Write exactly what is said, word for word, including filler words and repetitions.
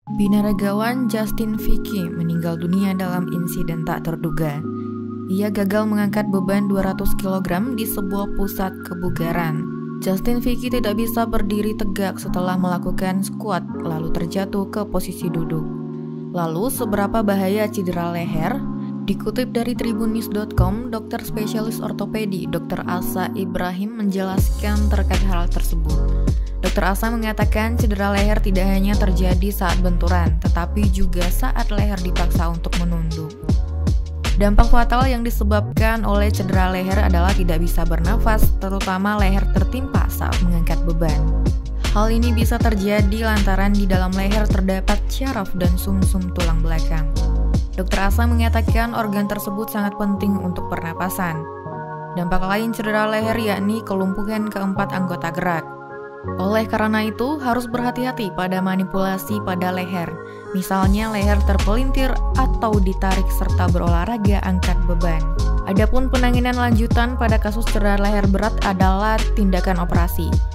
Binaragawan Justin Vicky meninggal dunia dalam insiden tak terduga. Ia gagal mengangkat beban dua ratus kilogram di sebuah pusat kebugaran. Justin Vicky tidak bisa berdiri tegak setelah melakukan squat lalu terjatuh ke posisi duduk. Lalu seberapa bahaya cedera leher? Dikutip dari tribunnews dot com, dokter spesialis ortopedi dokter Asa Ibrahim menjelaskan terkait hal tersebut. dokter Asa mengatakan cedera leher tidak hanya terjadi saat benturan, tetapi juga saat leher dipaksa untuk menunduk. Dampak fatal yang disebabkan oleh cedera leher adalah tidak bisa bernafas, terutama leher tertimpa saat mengangkat beban. Hal ini bisa terjadi lantaran di dalam leher terdapat syaraf dan sumsum tulang belakang. dokter Asa mengatakan organ tersebut sangat penting untuk pernapasan. Dampak lain cedera leher yakni kelumpuhan keempat anggota gerak. Oleh karena itu, harus berhati-hati pada manipulasi pada leher, misalnya leher terpelintir atau ditarik serta berolahraga angkat beban. Adapun penanganan lanjutan pada kasus cedera leher berat adalah tindakan operasi.